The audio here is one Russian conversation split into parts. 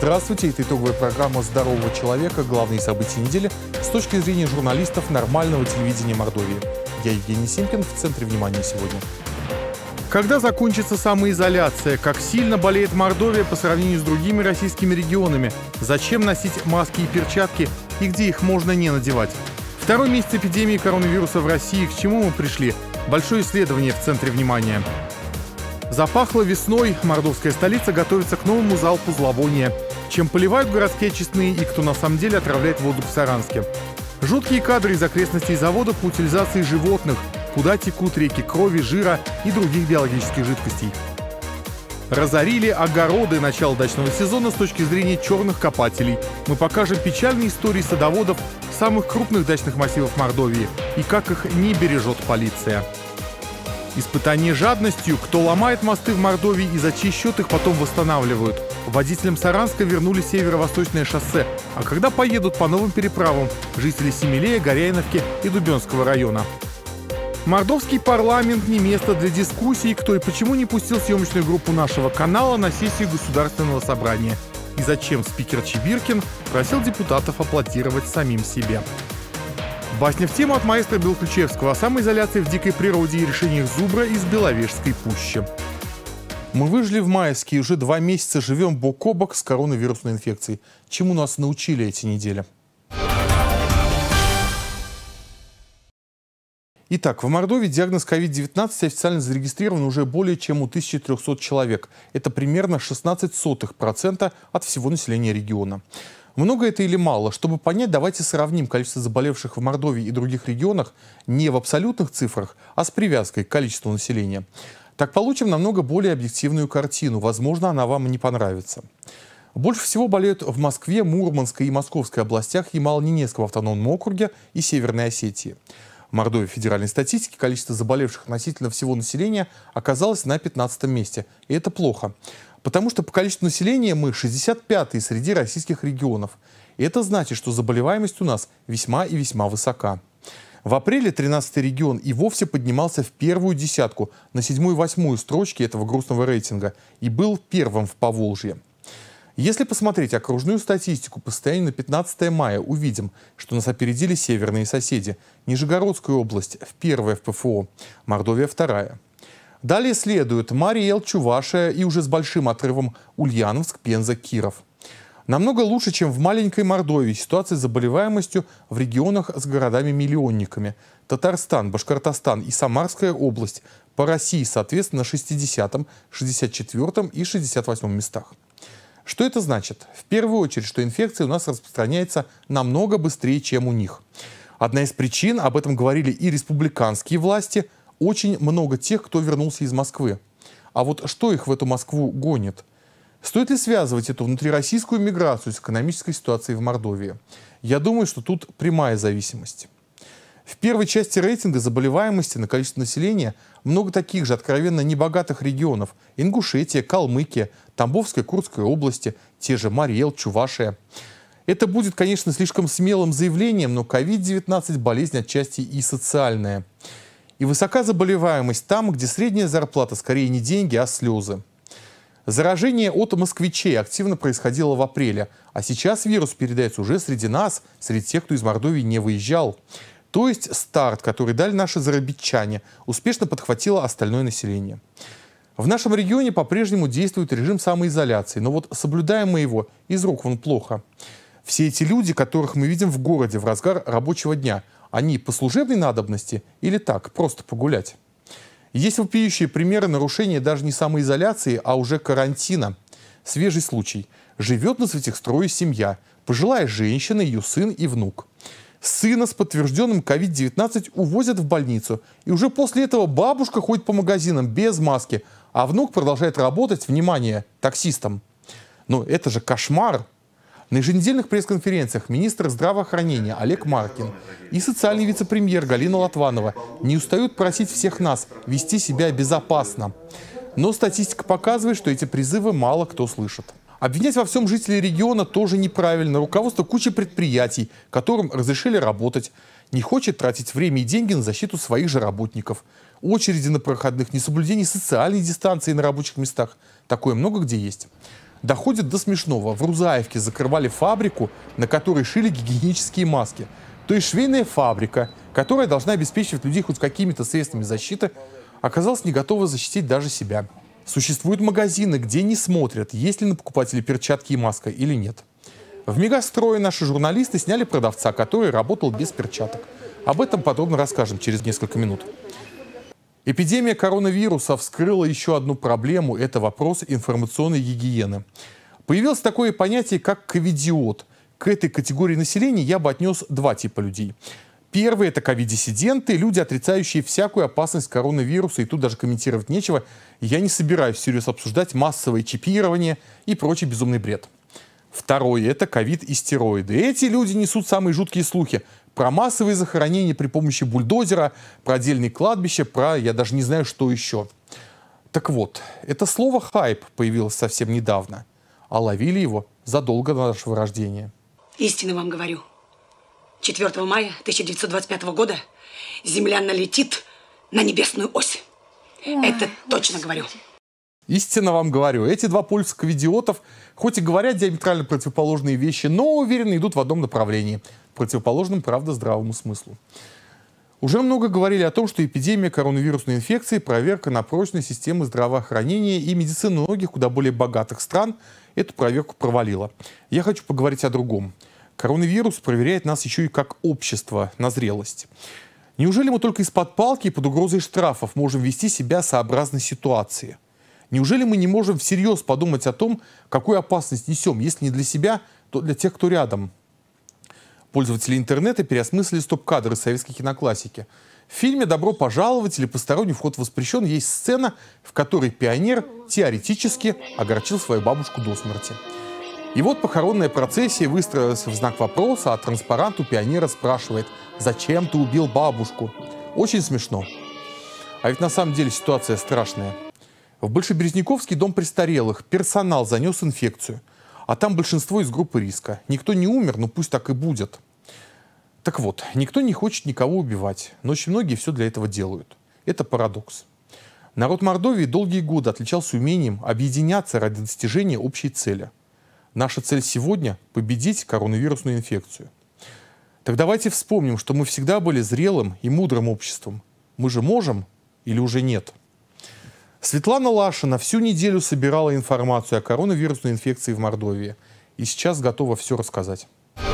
Здравствуйте, это итоговая программа «Здорового человека». Главные события недели с точки зрения журналистов нормального телевидения Мордовии. Я Евгений Симкин, в центре внимания сегодня. Когда закончится самоизоляция? Как сильно болеет Мордовия по сравнению с другими российскими регионами? Зачем носить маски и перчатки и где их можно не надевать? Второй месяц эпидемии коронавируса в России. К чему мы пришли? Большое исследование в центре внимания. Запахло весной. Мордовская столица готовится к новому залпу зловония. Чем поливают городские очистные и кто на самом деле отравляет воздух в Саранске? Жуткие кадры из окрестностей заводов по утилизации животных. Куда текут реки крови, жира и других биологических жидкостей. Разорили огороды. Начала дачного сезона с точки зрения черных копателей. Мы покажем печальные истории садоводов самых крупных дачных массивов Мордовии и как их не бережет полиция. Испытание жадностью. Кто ломает мосты в Мордовии и за чей счет их потом восстанавливают? Водителям Саранска вернули северо-восточное шоссе. А когда поедут по новым переправам жители Семилея, Горяиновки и Дубенского района? Мордовский парламент не место для дискуссий, кто и почему не пустил съемочную группу нашего канала на сессию Государственного собрания. И зачем спикер Чибиркин просил депутатов аплодировать самим себе. Басня в тему от маэстро Белоключевского о самоизоляции в дикой природе и решениях Зубра из Беловежской пущи. Мы выжили в майске и уже 2 месяца живем бок о бок с коронавирусной инфекцией. Чему нас научили эти недели? Итак, в Мордовии диагноз COVID-19 официально зарегистрирован уже более чем у 1300 человек. Это примерно 0,16% от всего населения региона. Много это или мало? Чтобы понять, давайте сравним количество заболевших в Мордовии и других регионах не в абсолютных цифрах, а с привязкой к количеству населения. Так получим намного более объективную картину. Возможно, она вам не понравится. Больше всего болеют в Москве, Мурманской и Московской областях, Ямало-Ненецком автономном округе и Северной Осетии. В Мордовии федеральной статистики количество заболевших относительно всего населения оказалось на 15-м месте. И это плохо. Потому что по количеству населения мы 65-й среди российских регионов. И это значит, что заболеваемость у нас весьма и весьма высока. В апреле 13-й регион и вовсе поднимался в первую десятку, на 7-ю и 8-ю строчки этого грустного рейтинга, и был первым в Поволжье. Если посмотреть окружную статистику по состоянию на 15 мая, увидим, что нас опередили северные соседи. Нижегородская область в первая в ПФО, Мордовия вторая. Далее следуют Марий Эл, Чувашия и уже с большим отрывом Ульяновск, Пенза, Киров. Намного лучше, чем в маленькой Мордовии, ситуация с заболеваемостью в регионах с городами-миллионниками. Татарстан, Башкортостан и Самарская область по России, соответственно, на 60-м, 64-м и 68-м местах. Что это значит? В первую очередь, что инфекция у нас распространяется намного быстрее, чем у них. Одна из причин, об этом говорили и республиканские власти, очень много тех, кто вернулся из Москвы. А вот что их в эту Москву гонит? Стоит ли связывать эту внутрироссийскую миграцию с экономической ситуацией в Мордовии? Я думаю, что тут прямая зависимость. В первой части рейтинга заболеваемости на количество населения много таких же откровенно небогатых регионов. Ингушетия, Калмыкия, Тамбовская, Курская области, те же Марий Эл, Чувашия. Это будет, конечно, слишком смелым заявлением, но COVID-19 болезнь отчасти и социальная. И высока заболеваемость там, где средняя зарплата скорее не деньги, а слезы. Заражение от москвичей активно происходило в апреле, а сейчас вирус передается уже среди нас, среди тех, кто из Мордовии не выезжал. То есть старт, который дали наши зарабичане, успешно подхватило остальное население. В нашем регионе по-прежнему действует режим самоизоляции, но вот соблюдаем мы его из рук вон плохо. Все эти люди, которых мы видим в городе в разгар рабочего дня, они по служебной надобности или так, просто погулять? Есть вопиющие примеры нарушения даже не самоизоляции, а уже карантина. Свежий случай. Живет на Святихстрое семья, пожилая женщина, ее сын и внук. Сына с подтвержденным COVID-19 увозят в больницу. И уже после этого бабушка ходит по магазинам без маски, а внук продолжает работать, внимание, таксистом. Но это же кошмар! На еженедельных пресс-конференциях министр здравоохранения Олег Маркин и социальный вице-премьер Галина Латванова не устают просить всех нас вести себя безопасно. Но статистика показывает, что эти призывы мало кто слышит. Обвинять во всем жителей региона тоже неправильно. Руководство кучи предприятий, которым разрешили работать, не хочет тратить время и деньги на защиту своих же работников. Очереди на проходных, несоблюдение социальной дистанции на рабочих местах. Такое много где есть. Доходит до смешного. В Рузаевке закрывали фабрику, на которой шили гигиенические маски. То есть швейная фабрика, которая должна обеспечивать людей хоть какими-то средствами защиты, оказалась не готова защитить даже себя. Существуют магазины, где не смотрят, есть ли на покупателе перчатки и маска или нет. В Мегастрое наши журналисты сняли продавца, который работал без перчаток. Об этом подробно расскажем через несколько минут. Эпидемия коронавируса вскрыла еще одну проблему – это вопрос информационной гигиены. Появилось такое понятие, как ковидиот. К этой категории населения я бы отнес два типа людей. Первый – это ковид-диссиденты, люди, отрицающие всякую опасность коронавируса, и тут даже комментировать нечего. Я не собираюсь всерьез обсуждать массовое чипирование и прочий безумный бред. Второй – это ковид и стероиды. Эти люди несут самые жуткие слухи про массовые захоронения при помощи бульдозера, про отдельные кладбища, про я даже не знаю, что еще. Так вот, это слово «хайп» появилось совсем недавно, а ловили его задолго до нашего рождения. Истинно вам говорю. 4 мая 1925 года Земля налетит на небесную ось. Это точно говорю. Истинно вам говорю, эти два полюса ковидиотов, хоть и говорят диаметрально противоположные вещи, но уверенно идут в одном направлении. Противоположном, правда, здравому смыслу. Уже много говорили о том, что эпидемия коронавирусной инфекции, проверка на прочность системы здравоохранения и медицины многих куда более богатых стран эту проверку провалила. Я хочу поговорить о другом. Коронавирус проверяет нас еще и как общество на зрелость. Неужели мы только из-под палки и под угрозой штрафов можем вести себя сообразно ситуации? Неужели мы не можем всерьез подумать о том, какую опасность несем, если не для себя, то для тех, кто рядом? Пользователи интернета переосмыслили стоп-кадры советской киноклассики. В фильме «Добро пожаловать» или «Посторонний вход воспрещен» есть сцена, в которой пионер теоретически огорчил свою бабушку до смерти. И вот похоронная процессия выстроилась в знак вопроса, а транспарант у пионера спрашивает: «Зачем ты убил бабушку?» Очень смешно. А ведь на самом деле ситуация страшная. В Большеберезнековский дом престарелых персонал занес инфекцию, а там большинство из группы риска. Никто не умер, но пусть так и будет. Так вот, никто не хочет никого убивать, но очень многие все для этого делают. Это парадокс. Народ Мордовии долгие годы отличался умением объединяться ради достижения общей цели. Наша цель сегодня – победить коронавирусную инфекцию. Так давайте вспомним, что мы всегда были зрелым и мудрым обществом. Мы же можем или уже нет? Светлана Лашина всю неделю собирала информацию о коронавирусной инфекции в Мордовии. И сейчас готова все рассказать.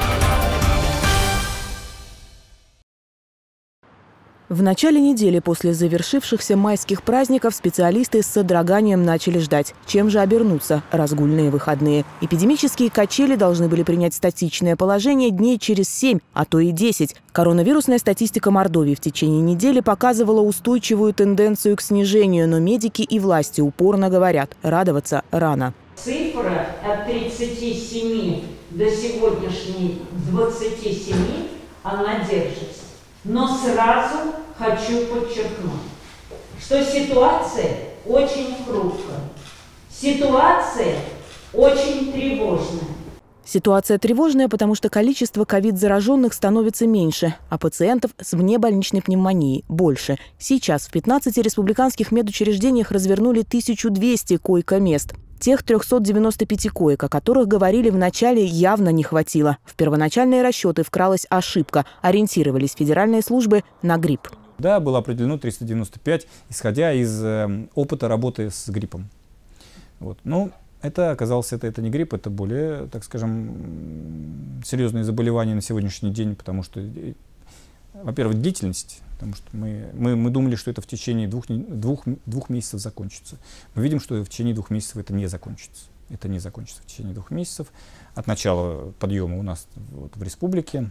В начале недели после завершившихся майских праздников специалисты с содроганием начали ждать, чем же обернутся разгульные выходные. Эпидемические качели должны были принять статичное положение дней через 7, а то и 10. Коронавирусная статистика Мордовии в течение недели показывала устойчивую тенденцию к снижению, но медики и власти упорно говорят – радоваться рано. Цифра от 37 до сегодняшней 27, она держится. Но сразу хочу подчеркнуть, что ситуация очень хрупкая, ситуация очень тревожная. Ситуация тревожная, потому что количество ковид-зараженных становится меньше, а пациентов с внебольничной пневмонией больше. Сейчас в 15 республиканских медучреждениях развернули 1200 койко-мест. Тех 395 коек, о которых говорили в начале, явно не хватило. В первоначальные расчеты вкралась ошибка. Ориентировались федеральные службы на грипп. Да, было определено 395, исходя из опыта работы с гриппом. Вот. Но это оказалось, это не грипп, это более, так скажем, серьезные заболевания на сегодняшний день, потому что, во-первых, длительность. Потому что мы думали, что это в течение двух месяцев закончится. Мы видим, что в течение 2 месяцев это не закончится. Это не закончится в течение 2 месяцев. От начала подъема у нас вот в республике.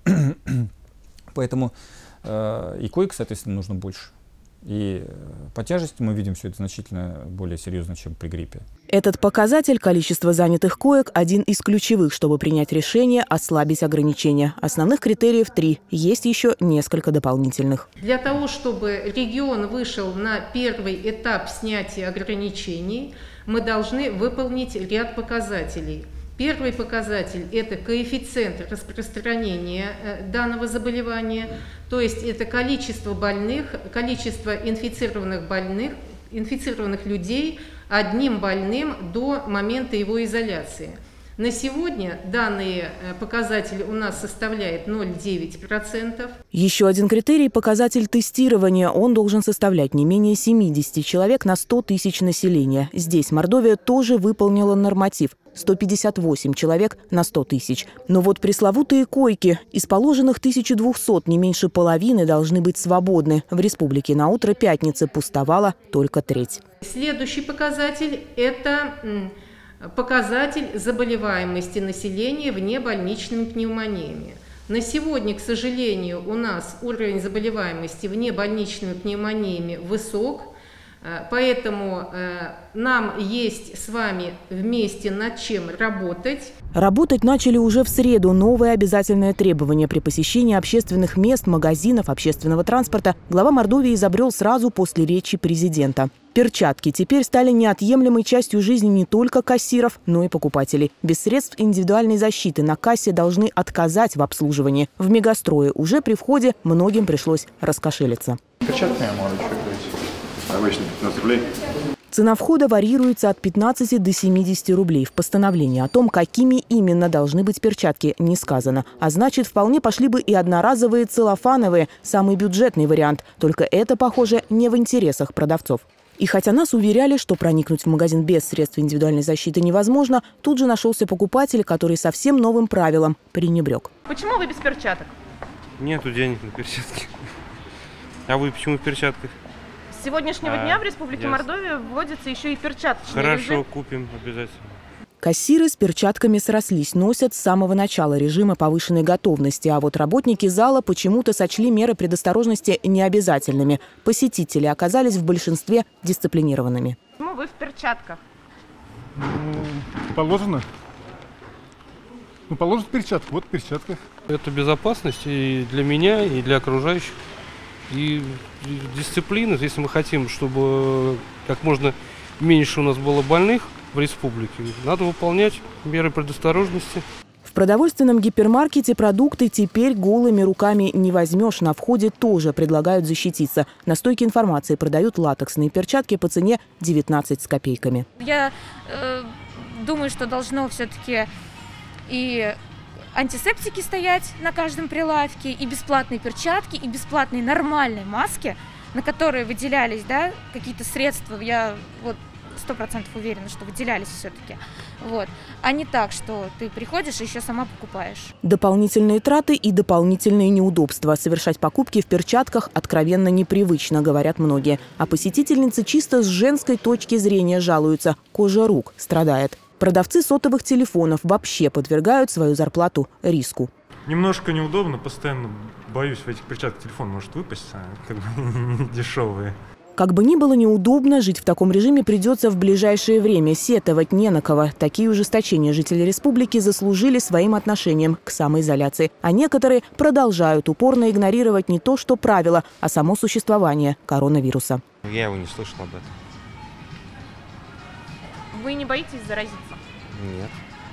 Поэтому и коек, соответственно, нужно больше. И по тяжести мы видим все это значительно более серьезно, чем при гриппе. Этот показатель, количество занятых коек, один из ключевых, чтобы принять решение ослабить ограничения. Основных критериев 3. Есть еще несколько дополнительных. Для того, чтобы регион вышел на первый этап снятия ограничений, мы должны выполнить ряд показателей. Первый показатель – это коэффициент распространения данного заболевания, то есть это количество больных, количество инфицированных больных, инфицированных людей одним больным до момента его изоляции. На сегодня данный показатель у нас составляет 0,9%. Еще один критерий – показатель тестирования. Он должен составлять не менее 70 человек на 100 тысяч населения. Здесь Мордовия тоже выполнила норматив – 158 человек на 100 тысяч. Но вот пресловутые койки. Из положенных 1200 не меньше половины должны быть свободны. В республике на утро пятницы пустовала только треть. Следующий показатель – это показатель заболеваемости населения внебольничными пневмониями. На сегодня, к сожалению, у нас уровень заболеваемости внебольничными пневмониями высок, поэтому нам есть с вами вместе над чем работать. Работать начали уже в среду. Новое обязательное требование при посещении общественных мест, магазинов, общественного транспорта глава Мордовии изобрел сразу после речи президента. Перчатки теперь стали неотъемлемой частью жизни не только кассиров, но и покупателей. Без средств индивидуальной защиты на кассе должны отказать в обслуживании. В мегастрое уже при входе многим пришлось раскошелиться. Перчатки я могу быть. Обычно 15 рублей. Цена входа варьируется от 15 до 70 рублей. В постановлении о том, какими именно должны быть перчатки, не сказано. А значит, вполне пошли бы и одноразовые целлофановые, самый бюджетный вариант. Только это, похоже, не в интересах продавцов. И хотя нас уверяли, что проникнуть в магазин без средств индивидуальной защиты невозможно, тут же нашелся покупатель, который совсем новым правилам пренебрег. Почему вы без перчаток? Нету денег на перчатки. А вы почему в перчатках? С сегодняшнего дня в Республике Мордовия вводится еще и перчаточный Хорошо, режим. купим обязательно. Кассиры с перчатками срослись, носят с самого начала режима повышенной готовности. А вот работники зала почему-то сочли меры предосторожности необязательными. Посетители оказались в большинстве дисциплинированными. Почему вы в перчатках? Положено. Положено перчатку. Вот перчатка. Это безопасность и для меня, и для окружающих. И дисциплина, если мы хотим, чтобы как можно меньше у нас было больных в республике, надо выполнять меры предосторожности. В продовольственном гипермаркете продукты теперь голыми руками не возьмешь. На входе тоже предлагают защититься. На стойке информации продают латексные перчатки по цене 19 с копейками. Я думаю, что должно все-таки и антисептики стоять на каждом прилавке, и бесплатные перчатки, и бесплатные нормальные маски, на которые выделялись, да, какие-то средства. Я вот 100% уверена, что выделялись все-таки. Вот. А не так, что ты приходишь и еще сама покупаешь. Дополнительные траты и дополнительные неудобства. Совершать покупки в перчатках откровенно непривычно, говорят многие. А посетительницы чисто с женской точки зрения жалуются. Кожа рук страдает. Продавцы сотовых телефонов вообще подвергают свою зарплату риску. Немножко неудобно, постоянно боюсь, в этих перчатках телефон может выпасть, как бы дешевые. Как бы ни было неудобно, жить в таком режиме придется в ближайшее время. Сетовать не на кого. Такие ужесточения жители республики заслужили своим отношением к самоизоляции. А некоторые продолжают упорно игнорировать не то что правила, а само существование коронавируса. Я его не слышал об этом. Вы не боитесь заразиться? Нет.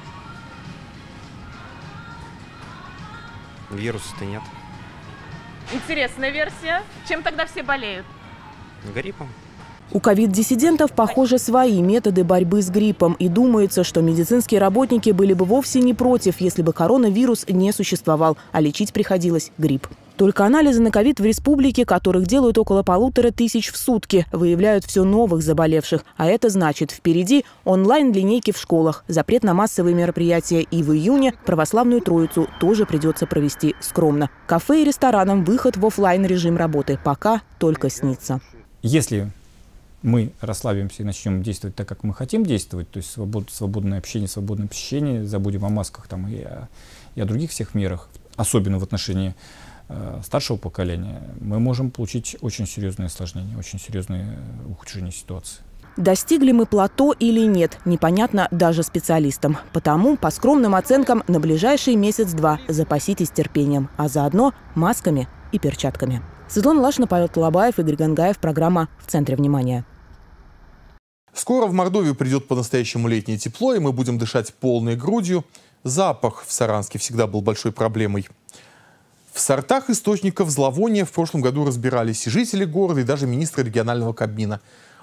Вируса-то нет. Интересная версия. Чем тогда все болеют? Гриппом. У ковид-диссидентов, похоже, свои методы борьбы с гриппом. И думается, что медицинские работники были бы вовсе не против, если бы коронавирус не существовал, а лечить приходилось грипп. Только анализы на ковид в республике, которых делают около 1500 в сутки, выявляют все новых заболевших. А это значит, впереди онлайн-линейки в школах, запрет на массовые мероприятия. И в июне православную Троицу тоже придется провести скромно. Кафе и ресторанам выход в офлайн-режим работы пока только снится. Если мы расслабимся и начнем действовать так, как мы хотим действовать, то есть свободное общение, свободное посещение, забудем о масках там, и о других всех мерах, особенно в отношении старшего поколения, мы можем получить очень серьезные осложнения, очень серьезные ухудшения ситуации. Достигли мы плато или нет, непонятно даже специалистам. Потому, по скромным оценкам, на ближайший месяц-два запаситесь терпением, а заодно масками и перчатками. Светлана Лашина, Павел Толобаев, Игорь Гангаев. Программа «В центре внимания». Скоро в Мордовию придет по-настоящему летнее тепло, и мы будем дышать полной грудью. Запах в Саранске всегда был большой проблемой. В сортах источников зловония в прошлом году разбирались и жители города, и даже министр регионального Кабмина.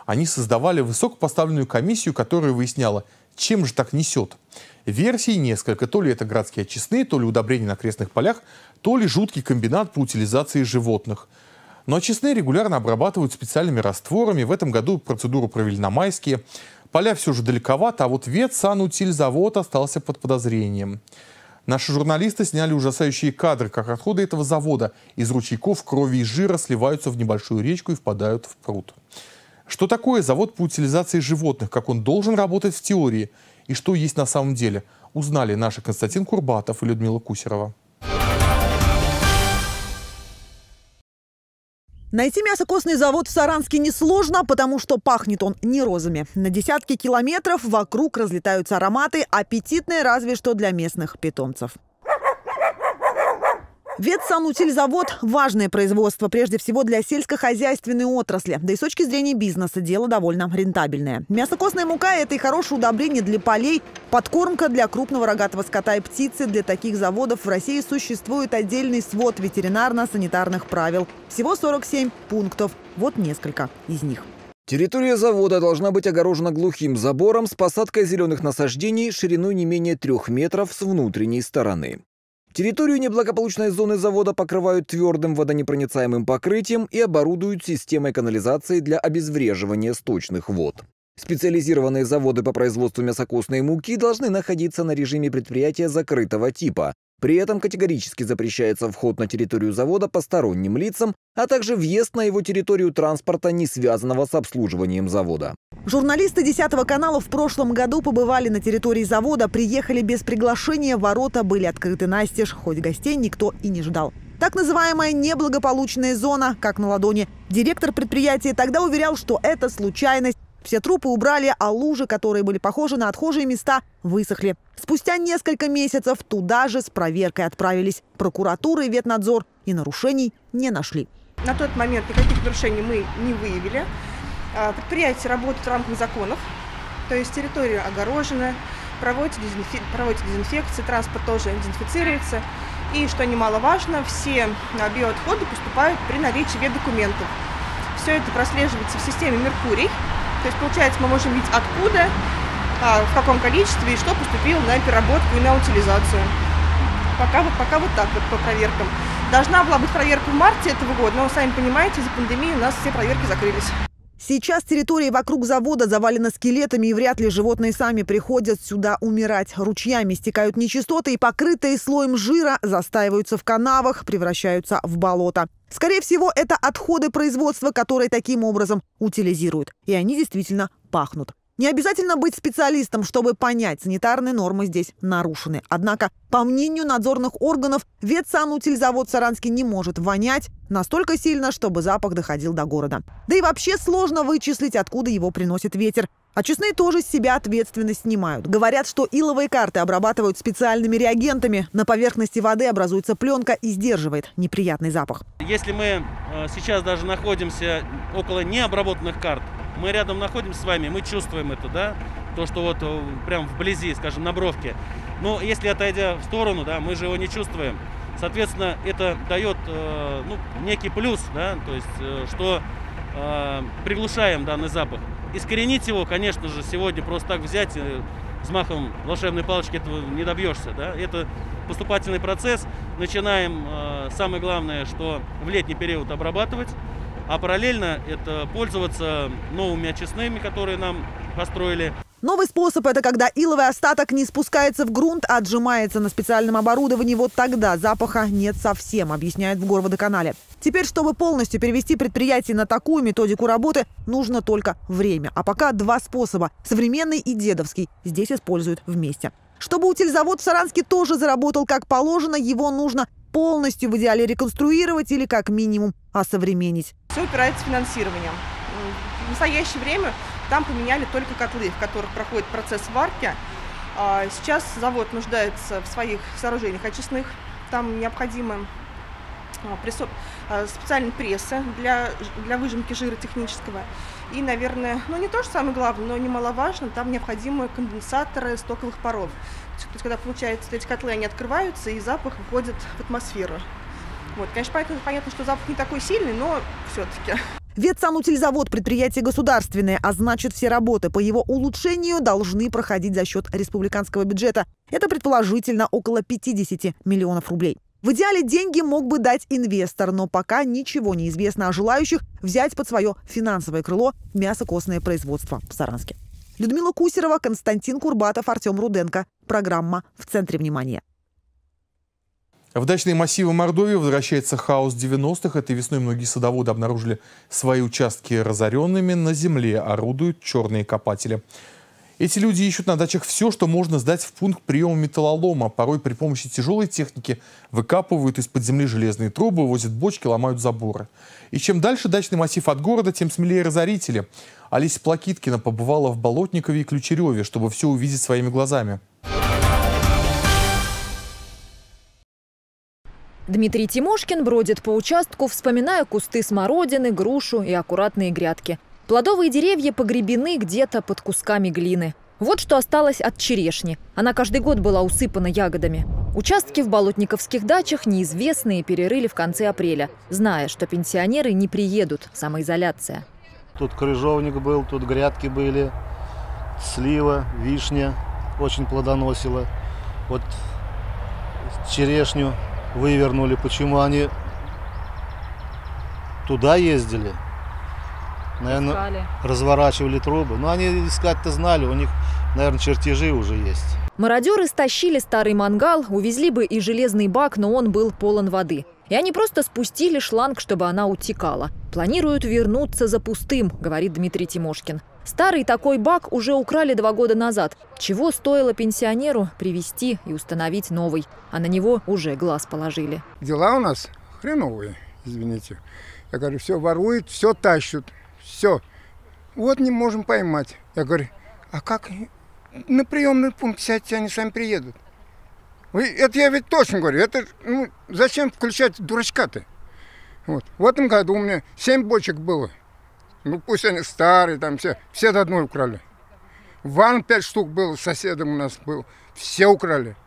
Они создавали высокопоставленную комиссию, которая выясняла, чем же так несет. Версий несколько. То ли это городские очистные, то ли удобрения на окрестных полях, то ли жуткий комбинат по утилизации животных. Но очистные регулярно обрабатывают специальными растворами. В этом году процедуру провели на Майские. Поля все же далековато, а вот ветсанутильзавод остался под подозрением. Наши журналисты сняли ужасающие кадры, как отходы этого завода из ручейков крови и жира сливаются в небольшую речку и впадают в пруд. Что такое завод по утилизации животных, как он должен работать в теории и что есть на самом деле, узнали наши Константин Курбатов и Людмила Кусерова. Найти мясокосный завод в Саранске несложно, потому что пахнет он не розами. На десятки километров вокруг разлетаются ароматы, аппетитные разве что для местных питомцев. Ветсанутильзавод – важное производство, прежде всего для сельскохозяйственной отрасли. Да и с точки зрения бизнеса дело довольно рентабельное. Мясокосная мука – это и хорошее удобрение для полей, подкормка для крупного рогатого скота и птицы. Для таких заводов в России существует отдельный свод ветеринарно-санитарных правил. Всего 47 пунктов. Вот несколько из них. Территория завода должна быть огорожена глухим забором с посадкой зеленых насаждений шириной не менее 3 метров с внутренней стороны. Территорию неблагополучной зоны завода покрывают твердым водонепроницаемым покрытием и оборудуют системой канализации для обезвреживания сточных вод. Специализированные заводы по производству мясокосной муки должны находиться на режиме предприятия закрытого типа. При этом категорически запрещается вход на территорию завода посторонним лицам, а также въезд на его территорию транспорта, не связанного с обслуживанием завода. Журналисты 10-го канала в прошлом году побывали на территории завода, приехали без приглашения, ворота были открыты настежь, хоть гостей никто и не ждал. Так называемая неблагополучная зона, как на ладони. Директор предприятия тогда уверял, что это случайность. Все трупы убрали, а лужи, которые были похожи на отхожие места, высохли. Спустя несколько месяцев туда же с проверкой отправились. Прокуратура и ветнадзор и нарушений не нашли. На тот момент никаких нарушений мы не выявили. Предприятие работает в рамках законов, то есть территория огорожена, проводится дезинфекция, транспорт тоже дезинфицируется. И, что немаловажно, все биоотходы поступают при наличии ветдокументов. Все это прослеживается в системе «Меркурий». То есть, получается, мы можем видеть, откуда, в каком количестве и что поступило на переработку и на утилизацию. Пока вот так вот по проверкам. Должна была быть проверка в марте этого года, но, сами понимаете, из-за пандемии у нас все проверки закрылись. Сейчас территория вокруг завода завалена скелетами, и вряд ли животные сами приходят сюда умирать. Ручьями стекают нечистоты и, покрытые слоем жира, застаиваются в канавах, превращаются в болото. Скорее всего, это отходы производства, которые таким образом утилизируют. И они действительно пахнут. Не обязательно быть специалистом, чтобы понять, санитарные нормы здесь нарушены. Однако, по мнению надзорных органов, ветсанутильзавод в Саранске не может вонять настолько сильно, чтобы запах доходил до города. Да и вообще сложно вычислить, откуда его приносит ветер. Очистные тоже с себя ответственность снимают. Говорят, что иловые карты обрабатывают специальными реагентами. На поверхности воды образуется пленка и сдерживает неприятный запах. Если мы сейчас даже находимся около необработанных карт, мы рядом находимся с вами, мы чувствуем это, да, то, что вот прям вблизи, скажем, на бровке. Но если отойдя в сторону, да, мы же его не чувствуем. Соответственно, это дает некий плюс, да, то есть, что приглушаем данный запах. Искоренить его, конечно же, сегодня просто так взять, взмахом волшебной палочки этого не добьешься, да. Это поступательный процесс. Начинаем, самое главное, что в летний период обрабатывать. А параллельно это пользоваться новыми очистными, которые нам построили. Новый способ – это когда иловый остаток не спускается в грунт, а отжимается на специальном оборудовании. Вот тогда запаха нет совсем, объясняют в Горводоканале. Теперь, чтобы полностью перевести предприятие на такую методику работы, нужно только время. А пока два способа – современный и дедовский – здесь используют вместе. Чтобы утильзавод в Саранске тоже заработал как положено, его нужно полностью в идеале реконструировать или как минимум осовременить. Все упирается в финансирование. В настоящее время там поменяли только котлы, в которых проходит процесс варки. Сейчас завод нуждается в своих сооружениях очистных. Там необходимы специальные прессы для выжимки жира технического. И, наверное, не то, что самое главное, но немаловажно, там необходимы конденсаторы стоковых паров. То есть, когда, получается, эти котлы, они открываются, и запах выходит в атмосферу. Вот, конечно, понятно, что запах не такой сильный, но все-таки. Ветсанутильзавод – предприятие государственное, а значит, все работы по его улучшению должны проходить за счет республиканского бюджета. Это предположительно около 50 миллионов рублей. В идеале деньги мог бы дать инвестор, но пока ничего не известно о желающих взять под свое финансовое крыло мясокосное производство в Саранске. Людмила Кусерова, Константин Курбатов, Артем Руденко. Программа «В центре внимания». В дачные массивы Мордовии возвращается хаос 90-х. Этой весной многие садоводы обнаружили свои участки разоренными. На земле орудуют черные копатели. Эти люди ищут на дачах все, что можно сдать в пункт приема металлолома. Порой при помощи тяжелой техники выкапывают из-под земли железные трубы, возят бочки, ломают заборы. И чем дальше дачный массив от города, тем смелее разорители. Олеся Плакиткина побывала в Болотникове и Ключереве, чтобы все увидеть своими глазами. Дмитрий Тимошкин бродит по участку, вспоминая кусты смородины, грушу и аккуратные грядки. Плодовые деревья погребены где-то под кусками глины. Вот что осталось от черешни. Она каждый год была усыпана ягодами. Участки в болотниковских дачах неизвестные перерыли в конце апреля, зная, что пенсионеры не приедут, самоизоляция. Тут крыжовник был, тут грядки были, слива, вишня очень плодоносила. Вот черешню вывернули. Почему они туда ездили? Наверное, искали. Разворачивали трубы. Но они искать-то знали, у них, наверное, чертежи уже есть. Мародеры стащили старый мангал, увезли бы и железный бак, но он был полон воды. И они просто спустили шланг, чтобы она утекала. Планируют вернуться за пустым, говорит Дмитрий Тимошкин. Старый такой бак уже украли 2 года назад. Чего стоило пенсионеру привезти и установить новый? А на него уже глаз положили. Дела у нас хреновые, извините. Я говорю, все воруют, все тащат. Все. Вот не можем поймать. Я говорю, а как на приемный пункт сядьте, они сами приедут. Это я ведь точно говорю. Это зачем включать дурачка-то? Вот. В этом году у меня 7 бочек было. Пусть они старые, там все до одной украли. Ванн 5 штук было, соседом у нас был. Все украли.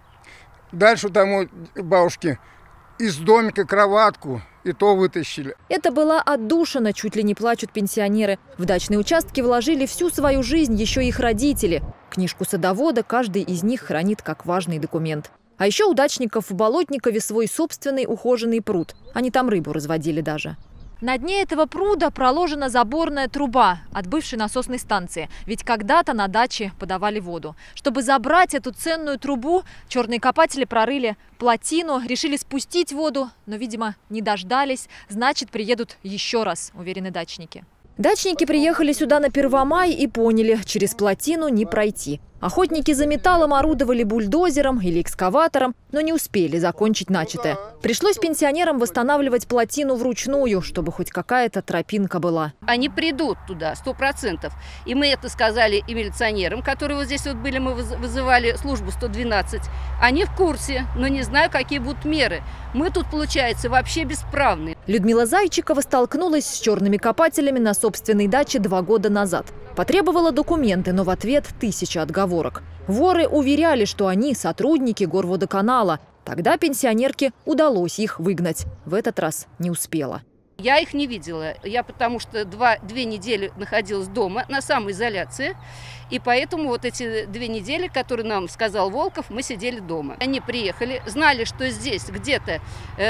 Дальше там у бабушки из домика кроватку. И то вытащили. Это была отдушина, чуть ли не плачут пенсионеры. В дачные участки вложили всю свою жизнь еще их родители. Книжку садовода каждый из них хранит как важный документ. А еще у дачников в Болотникове свой собственный ухоженный пруд. Они там рыбу разводили даже. На дне этого пруда проложена заборная труба от бывшей насосной станции. Ведь когда-то на даче подавали воду. Чтобы забрать эту ценную трубу, черные копатели прорыли плотину, решили спустить воду, но, видимо, не дождались. Значит, приедут еще раз, уверены дачники. Дачники приехали сюда на Первомай и поняли, через плотину не пройти. Охотники за металлом орудовали бульдозером или экскаватором, но не успели закончить начатое. Пришлось пенсионерам восстанавливать плотину вручную, чтобы хоть какая-то тропинка была. Они придут туда 100%. И мы это сказали и милиционерам, которые вот здесь вот были, мы вызывали службу 112. Они в курсе, но не знаю, какие будут меры. Мы тут, получается, вообще бесправны. Людмила Зайчикова столкнулась с черными копателями на собственной даче 2 года назад. Потребовала документы, но в ответ 1000 отговорок. Воры уверяли, что они сотрудники горводоканала. Тогда пенсионерке удалось их выгнать. В этот раз не успела. Я их не видела. Я потому что 2 недели находилась дома на самоизоляции. И поэтому вот эти 2 недели, которые нам сказал Волков, мы сидели дома. Они приехали, знали, что здесь где-то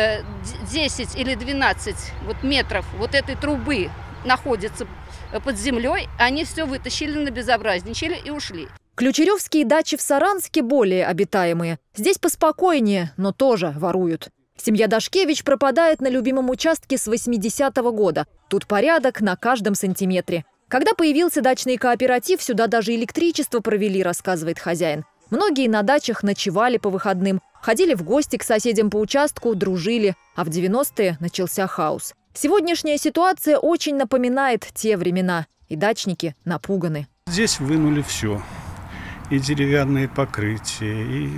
10 или 12 метров вот этой трубы находится под землей. Они все вытащили, набезобразничали и ушли. Ключеревские дачи в Саранске более обитаемые. Здесь поспокойнее, но тоже воруют. Семья Дашкевич пропадает на любимом участке с 80-го года. Тут порядок на каждом сантиметре. Когда появился дачный кооператив, сюда даже электричество провели, рассказывает хозяин. Многие на дачах ночевали по выходным, ходили в гости к соседям по участку, дружили. А в 90-е начался хаос. Сегодняшняя ситуация очень напоминает те времена. И дачники напуганы. Здесь вынули все. И деревянные покрытия, и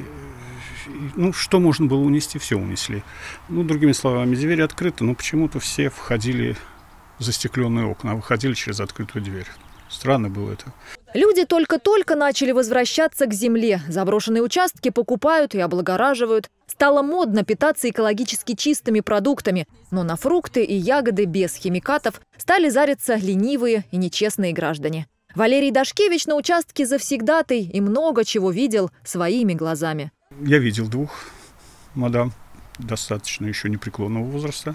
что можно было унести, все унесли. Другими словами, двери открыты, но почему-то все входили в застекленные окна, а выходили через открытую дверь. Странно было это. Люди только-только начали возвращаться к земле. Заброшенные участки покупают и облагораживают. Стало модно питаться экологически чистыми продуктами, но на фрукты и ягоды без химикатов стали зариться ленивые и нечестные граждане. Валерий Дашкевич на участке завсегдатый и много чего видел своими глазами. Я видел двух мадам, достаточно еще непреклонного возраста,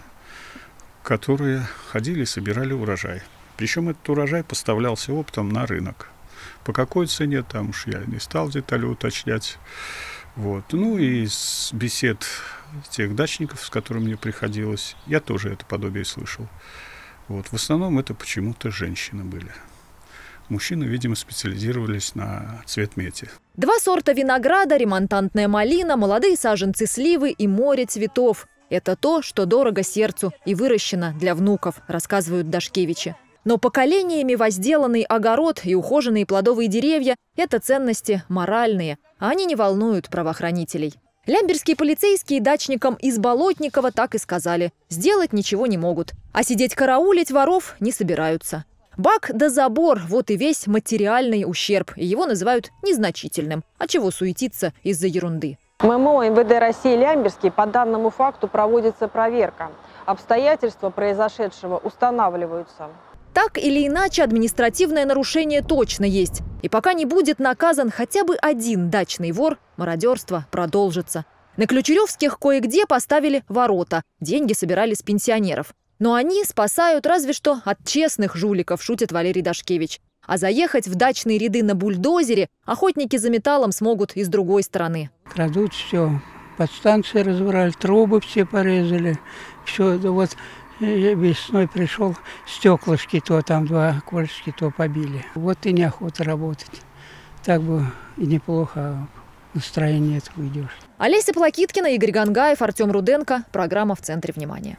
которые ходили и собирали урожай. Причем этот урожай поставлялся оптом на рынок. По какой цене, там уж я не стал детали уточнять. Вот. Ну и с бесед тех дачников, с которыми мне приходилось, я тоже это подобие слышал. Вот. В основном это почему-то женщины были. Мужчины, видимо, специализировались на цветмете. 2 сорта винограда, ремонтантная малина, молодые саженцы сливы и море цветов. Это то, что дорого сердцу и выращено для внуков, рассказывают Дашкевичи. Но поколениями возделанный огород и ухоженные плодовые деревья – это ценности моральные, а они не волнуют правоохранителей. Лямберские полицейские дачникам из Болотникова так и сказали – сделать ничего не могут, а сидеть караулить воров не собираются. Бак да забор – вот и весь материальный ущерб, и его называют незначительным. А чего суетиться из-за ерунды? ММО МВД России Лямберский по данному факту проводится проверка. Обстоятельства произошедшего устанавливаются. Так или иначе, административное нарушение точно есть. И пока не будет наказан хотя бы один дачный вор, мародерство продолжится. На Ключеревских кое-где поставили ворота. Деньги собирали с пенсионеров. Но они спасают разве что от честных жуликов, шутит Валерий Дашкевич. А заехать в дачные ряды на бульдозере охотники за металлом смогут и с другой стороны. Крадут все. Подстанции разворали, трубы все порезали. Все, да вот весной пришел, стеклышки то там 2 колышки то побили. Вот и неохота работать. Так бы и неплохо, а настроение нет, уйдешь. Олеся Плакиткина, Игорь Гангаев, Артем Руденко. Программа «В центре внимания».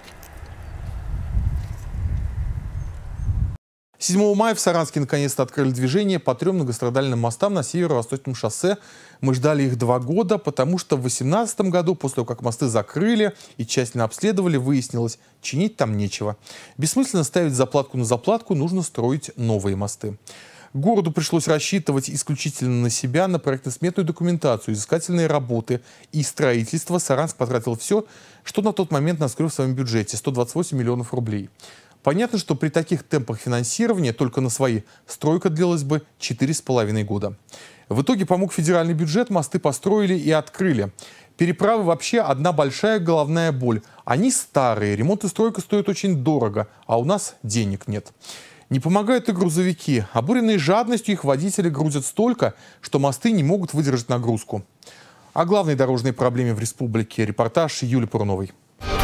7 мая в Саранске наконец-то открыли движение по 3 многострадальным мостам на северо-восточном шоссе. Мы ждали их 2 года, потому что в 2018 году, после того, как мосты закрыли и тщательно обследовали, выяснилось, чинить там нечего. Бессмысленно ставить заплатку на заплатку, нужно строить новые мосты. Городу пришлось рассчитывать исключительно на себя, на проектно-сметную документацию, изыскательные работы и строительство. Саранск потратил все, что на тот момент наскрыл в своем бюджете – 128 миллионов рублей. Понятно, что при таких темпах финансирования только на свои стройка длилась бы 4,5 года. В итоге помог федеральный бюджет, мосты построили и открыли. Переправы вообще одна большая головная боль. Они старые, ремонт и стройка стоят очень дорого, а у нас денег нет. Не помогают и грузовики. Обуренные жадностью их водители грузят столько, что мосты не могут выдержать нагрузку. О главной дорожной проблеме в республике репортаж Юлии Пруновой.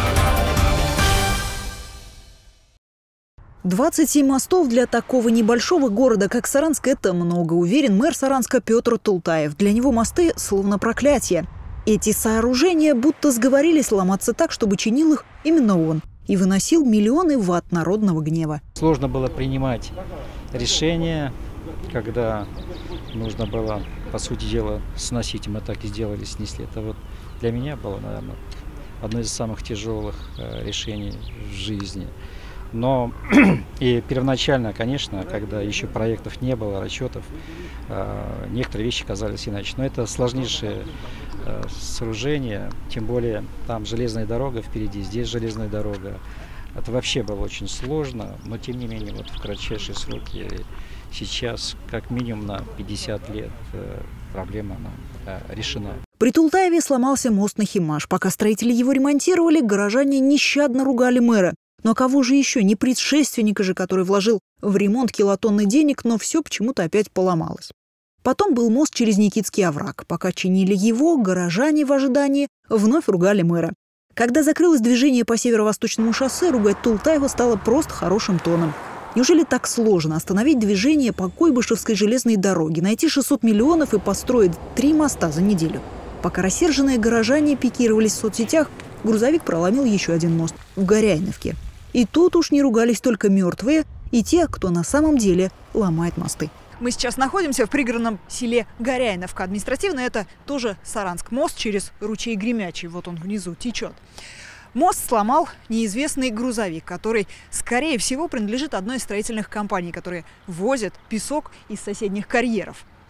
27 мостов для такого небольшого города, как Саранск, это много, уверен мэр Саранска Петр Тултаев. Для него мосты словно проклятие. Эти сооружения будто сговорились ломаться так, чтобы чинил их именно он. И выносил миллионы ватт народного гнева. Сложно было принимать решения, когда нужно было, по сути дела, сносить. Мы так и сделали, снесли. Это вот для меня было, наверное, одно из самых тяжелых решений в жизни. Но и первоначально, конечно, когда еще проектов не было, расчетов, некоторые вещи казались иначе. Но это сложнейшее сооружение, тем более там железная дорога впереди, здесь железная дорога. Это вообще было очень сложно, но тем не менее вот в кратчайшие сроки сейчас как минимум на 50 лет проблема решена. При Тултаеве сломался мост на Химаш. Пока строители его ремонтировали, горожане нещадно ругали мэра. Но кого же еще? Не предшественника же, который вложил в ремонт килотонны денег, но все почему-то опять поломалось. Потом был мост через Никитский овраг. Пока чинили его, горожане в ожидании вновь ругали мэра. Когда закрылось движение по северо-восточному шоссе, ругать Тултаева стало просто хорошим тоном. Неужели так сложно остановить движение по Куйбышевской железной дороге, найти 600 миллионов и построить 3 моста за неделю? Пока рассерженные горожане пикировались в соцсетях, грузовик проломил еще один мост в Горяйновке. И тут уж не ругались только мертвые и те, кто на самом деле ломает мосты. Мы сейчас находимся в пригородном селе Горяйновка. Административно это тоже Саранск. Мост через ручей Гремячий. Вот он внизу течет. Мост сломал неизвестный грузовик, который, скорее всего, принадлежит одной из строительных компаний, которые возят песок из соседних карьеров.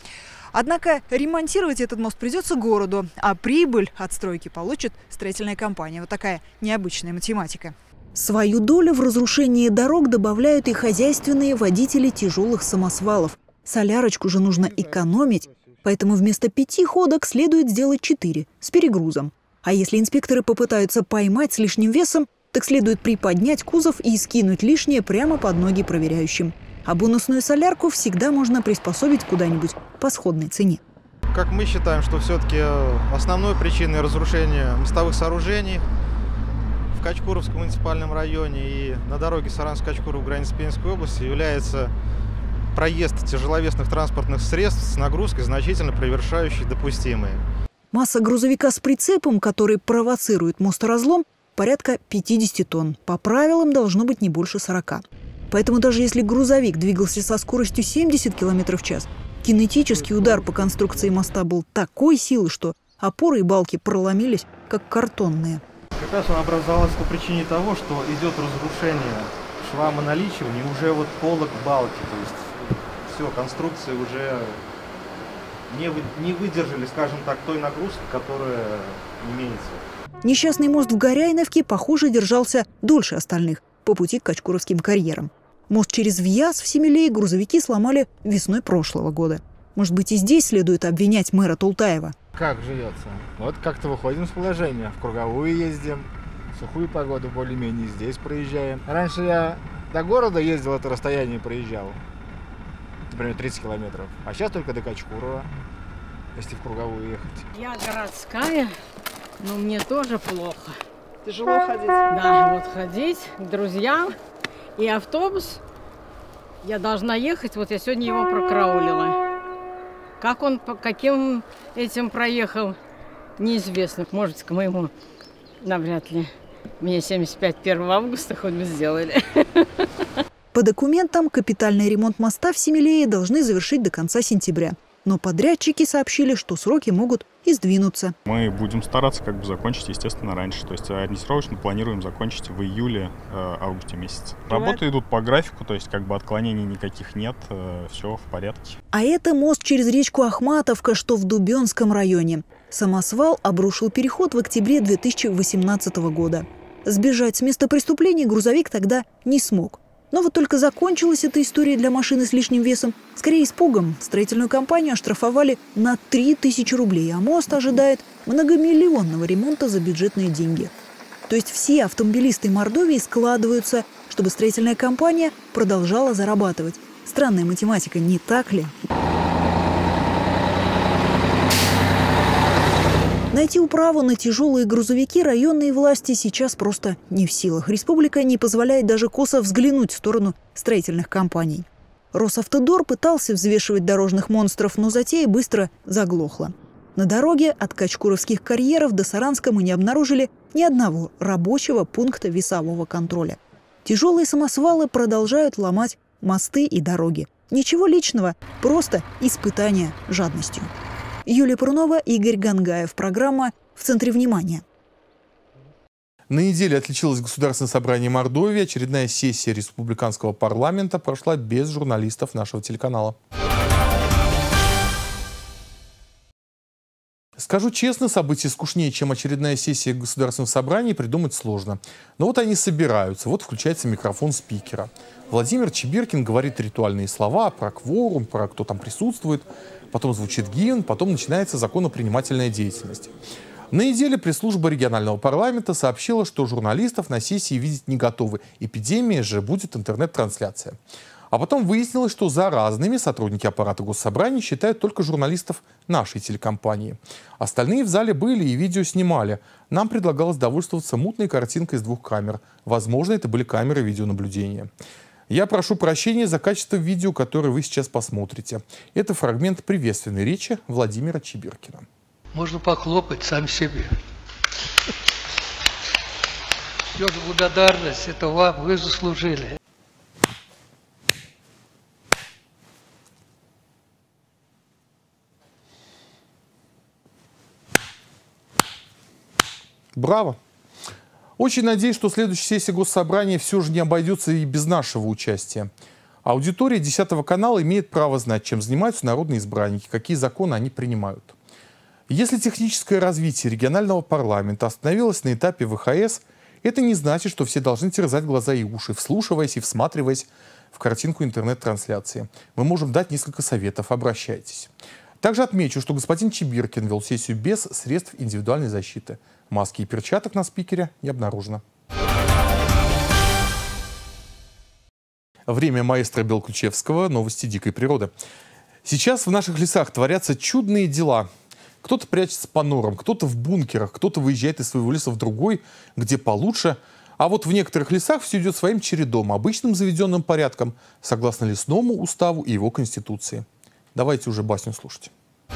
Однако ремонтировать этот мост придется городу, а прибыль от стройки получит строительная компания. Вот такая необычная математика. Свою долю в разрушении дорог добавляют и хозяйственные водители тяжелых самосвалов. Солярочку же нужно экономить, поэтому вместо 5 ходок следует сделать 4 с перегрузом. А если инспекторы попытаются поймать с лишним весом, так следует приподнять кузов и скинуть лишнее прямо под ноги проверяющим. А бонусную солярку всегда можно приспособить куда-нибудь по сходной цене. Как мы считаем, что все-таки основной причиной разрушения мостовых сооружений в Качкуровском муниципальном районе и на дороге Саранск-Качкуров в границе Пензенской области является проезд тяжеловесных транспортных средств с нагрузкой, значительно превышающей допустимые. Масса грузовика с прицепом, который провоцирует мосторазлом, порядка 50 тонн. По правилам должно быть не больше 40. Поэтому даже если грузовик двигался со скоростью 70 км в час, кинетический удар по конструкции моста был такой силы, что опоры и балки проломились, как картонные. Как раз он образовался по причине того, что идет разрушение шва моноличивания, уже вот полок балки, то есть все, конструкции уже не выдержали, скажем так, той нагрузки, которая имеется. Несчастный мост в Горяйновке, похоже, держался дольше остальных по пути к Качкуровским карьерам. Мост через Вьяз в Семилее грузовики сломали весной прошлого года. Может быть, и здесь следует обвинять мэра Тултаева. Как живется? Вот как-то выходим с положения. В круговую ездим, в сухую погоду более-менее здесь проезжаем. Раньше я до города ездил, это расстояние проезжал. Например, 30 километров. А сейчас только до Качкурова, если в круговую ехать. Я городская, но мне тоже плохо. Тяжело ходить? Да, вот ходить к друзьям. И автобус, я должна ехать, вот я сегодня его прокраулила. Как он, по каким этим проехал, неизвестно. Может, к моему, навряд ли. Мне 75 1 августа хоть бы сделали. По документам, капитальный ремонт моста в Семилее должны завершить до конца сентября. Но подрядчики сообщили, что сроки могут и сдвинуться. Мы будем стараться закончить, естественно, раньше. То есть ориентировочно планируем закончить в июле-августе месяце. Работы идут по графику, то есть отклонений никаких нет, все в порядке. А это мост через речку Ахматовка, что в Дубенском районе. Самосвал обрушил переход в октябре 2018 года. Сбежать с места преступления грузовик тогда не смог. Но вот только закончилась эта история для машины с лишним весом скорее испугом. Строительную компанию оштрафовали на 3000 рублей, а мост ожидает многомиллионного ремонта за бюджетные деньги. То есть все автомобилисты Мордовии складываются, чтобы строительная компания продолжала зарабатывать. Странная математика, не так ли? Найти управу на тяжелые грузовики районные власти сейчас просто не в силах. Республика не позволяет даже косо взглянуть в сторону строительных компаний. Росавтодор пытался взвешивать дорожных монстров, но затея быстро заглохла. На дороге от Качкуровских карьеров до Саранска мы не обнаружили ни одного рабочего пункта весового контроля. Тяжелые самосвалы продолжают ломать мосты и дороги. Ничего личного, просто испытание жадностью. Юлия Прунова, Игорь Гангаев. Программа «В центре внимания». На неделе отличилось Государственное собрание Мордовии. Очередная сессия республиканского парламента прошла без журналистов нашего телеканала. Скажу честно, событие скучнее, чем очередная сессия Государственного собрания, придумать сложно. Но вот они собираются, вот включается микрофон спикера. Владимир Чибиркин говорит ритуальные слова про кворум, про кто там присутствует. Потом звучит гимн, потом начинается законопринимательная деятельность. На неделе пресс-служба регионального парламента сообщила, что журналистов на сессии видеть не готовы. Эпидемия же, будет интернет-трансляция. А потом выяснилось, что заразными сотрудники аппарата Госсобрания считают только журналистов нашей телекомпании. Остальные в зале были и видео снимали. Нам предлагалось довольствоваться мутной картинкой с 2 камер. Возможно, это были камеры видеонаблюдения. Я прошу прощения за качество видео, которое вы сейчас посмотрите. Это фрагмент приветственной речи Владимира Чибиркина. Можно похлопать сам себе. Все же благодарность, это вам, вы заслужили. Браво! Очень надеюсь, что следующая сессия Госсобрания все же не обойдется и без нашего участия. Аудитория 10 канала имеет право знать, чем занимаются народные избранники, какие законы они принимают. Если техническое развитие регионального парламента остановилось на этапе ВХС, это не значит, что все должны терзать глаза и уши, вслушиваясь и всматриваясь в картинку интернет-трансляции. Мы можем дать несколько советов, обращайтесь. Также отмечу, что господин Чибиркин вел сессию без средств индивидуальной защиты. Маски и перчаток на спикере не обнаружено. Время маэстро Белключевского. Новости дикой природы. Сейчас в наших лесах творятся чудные дела. Кто-то прячется по норам, кто-то в бункерах, кто-то выезжает из своего леса в другой, где получше. А вот в некоторых лесах все идет своим чередом, обычным заведенным порядком, согласно лесному уставу и его конституции. Давайте уже басню слушать.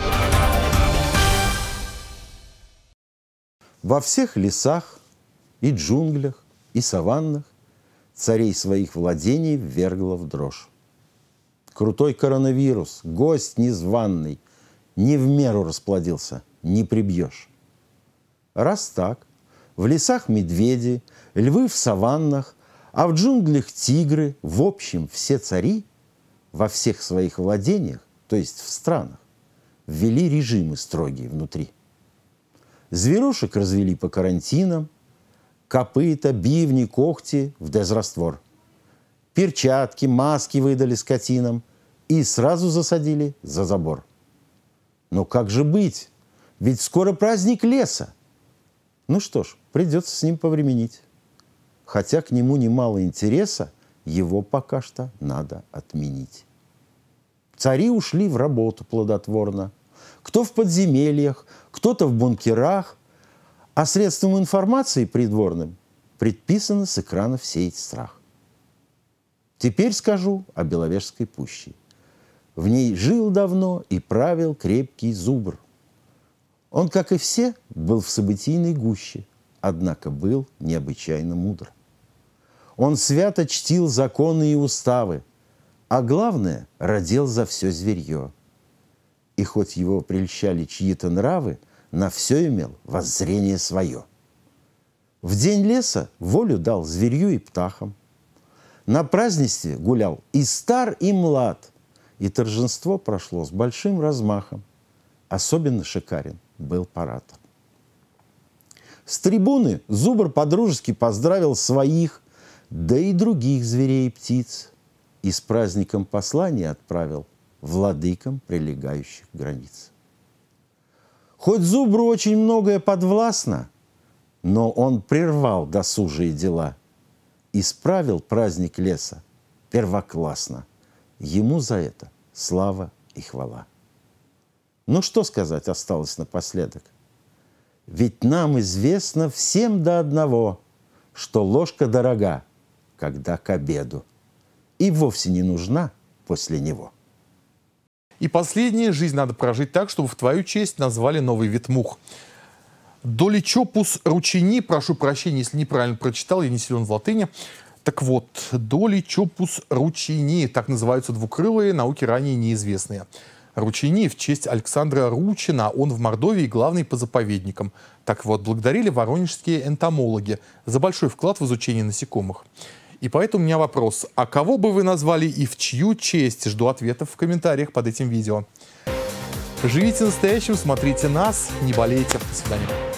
Во всех лесах и джунглях, и саваннах царей своих владений ввергло в дрожь. Крутой коронавирус, гость незваный, не в меру расплодился, не прибьешь. Раз так, в лесах медведи, львы в саваннах, а в джунглях тигры, в общем, все цари во всех своих владениях, то есть в странах, ввели режимы строгие внутри. Зверушек развели по карантинам, копыта, бивни, когти в дезраствор. Перчатки, маски выдали скотинам и сразу засадили за забор. Но как же быть? Ведь скоро праздник леса. Ну что ж, придется с ним повременить. Хотя к нему немало интереса, его пока что надо отменить. Цари ушли в работу плодотворно. Кто в подземельях, кто-то в бункерах, а средствам информации придворным предписано с экранов сеять страх. Теперь скажу о Беловежской пуще. В ней жил давно и правил крепкий зубр. Он, как и все, был в событийной гуще, однако был необычайно мудр. Он свято чтил законы и уставы, а главное, родил за все зверье. И хоть его прельщали чьи-то нравы, на все имел воззрение свое. В день леса волю дал зверью и птахам. На празднестве гулял и стар, и млад, и торжество прошло с большим размахом. Особенно шикарен был парад. С трибуны зубр подружески поздравил своих, да и других зверей и птиц, и с праздником послание отправил владыкам прилегающих границ. Хоть зубру очень многое подвластно, но он прервал досужие дела, исправил праздник леса первоклассно. Ему за это слава и хвала. Ну что сказать осталось напоследок? Ведь нам известно всем до одного, что ложка дорога, когда к обеду, и вовсе не нужна после него. И последнее, жизнь надо прожить так, чтобы в твою честь назвали новый вид мух. Доличопус ручини, прошу прощения, если неправильно прочитал, я не силен в латыни. Так вот, Доличопус ручини, так называются двукрылые, науке ранее неизвестные. Ручини в честь Александра Ручина, он в Мордовии главный по заповедникам. Так вот, благодарили воронежские энтомологи за большой вклад в изучение насекомых. И поэтому у меня вопрос, а кого бы вы назвали и в чью честь? Жду ответов в комментариях под этим видео. Живите настоящим, смотрите нас, не болейте. До свидания.